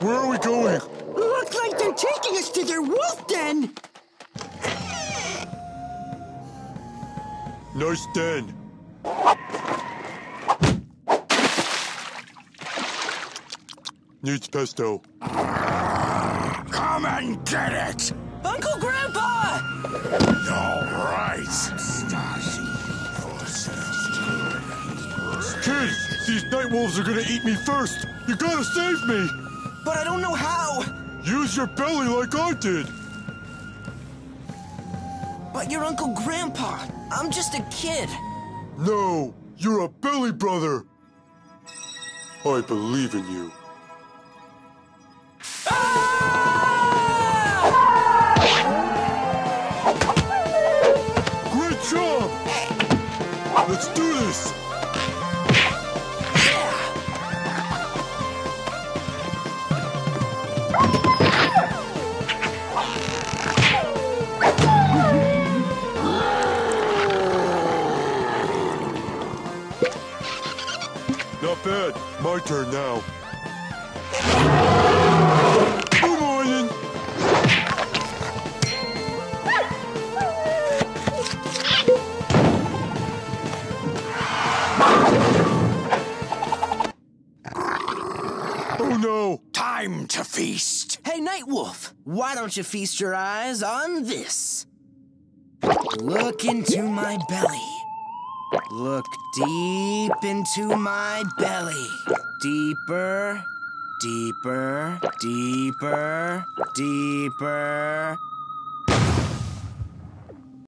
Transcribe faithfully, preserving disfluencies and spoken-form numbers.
Where are we going? Looks like they're taking us to their wolf den. Nice den. Needs pesto. Come and get it! Uncle Grandpa! All right. Kid, these night wolves are gonna eat me first. You gotta save me. But I don't know how. Use your belly like I did. But you're Uncle Grandpa. I'm just a kid. No, you're a belly brother. I believe in you. Great job! Let's do this! Not bad. My turn now. Good morning. Oh no! Time to feast. Hey, Nightwolf, why don't you feast your eyes on this? Look into my belly. Look deep into my belly. Deeper, deeper, deeper, deeper.